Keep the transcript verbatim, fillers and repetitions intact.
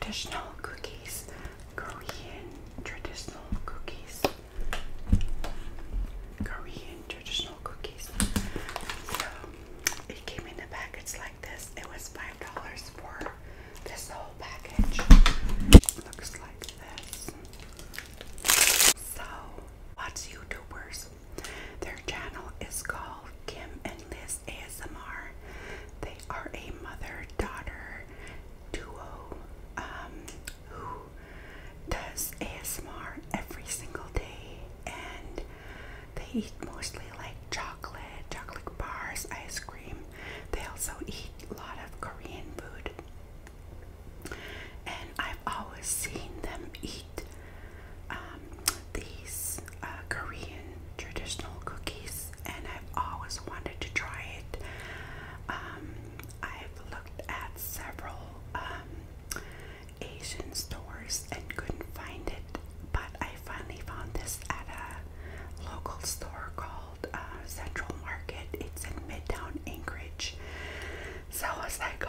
traditional cookies. Korean traditional cookies. Korean traditional cookies. So it came in a package like this. It was five dollars for this whole package. Looks like this. So what's YouTubers? Their channel is called Kim and Liz A S M R. They are a mother-daughter duo um, who does A S M R every single day, and they eat mostly like chocolate, chocolate bars, ice cream. They also eat a lot of Korean food, and I've always seen them eat um, these uh, Korean traditional cookies, and I've always wanted to try it. Um, I've looked at several um, Asian stores and couldn't find it, but I finally found this at a local store called uh, Central Market. It's in Midtown Anchorage. So I was like,